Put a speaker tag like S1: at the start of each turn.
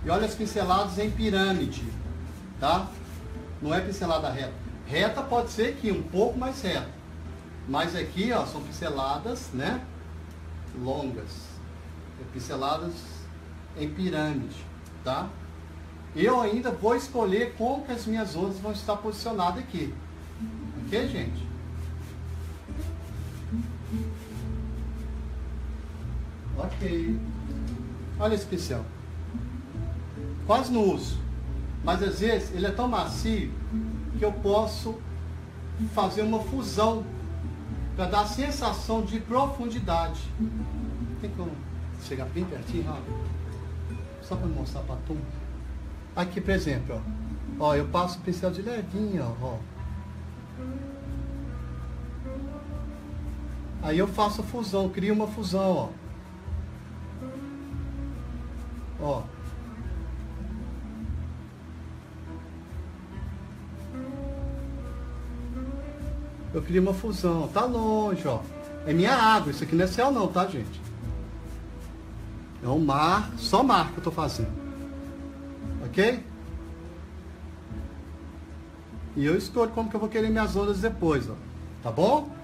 S1: E olha as pinceladas em pirâmide, tá? Não é pincelada reta. Reta pode ser aqui, um pouco mais reta. Mas aqui, ó, são pinceladas, né? Longas. Pinceladas em pirâmide, tá? Eu ainda vou escolher como que as minhas ondas vão estar posicionadas aqui. Ok, gente? Ok. Olha esse pincel. Quase não uso. Mas às vezes ele é tão macio que eu posso fazer uma fusão para dar a sensação de profundidade. Tem como chegar bem pertinho, rápido? Só para mostrar para tu. Aqui, por exemplo, ó. Ó, eu passo o pincel de levinho, ó. Aí eu faço a fusão, crio uma fusão, ó. Ó. Eu crio uma fusão, tá longe, ó. É minha água, isso aqui não é céu não, tá, gente? É um mar, só mar que eu tô fazendo. Ok? E eu escolho como que eu vou querer minhas ondas depois, ó. Tá bom?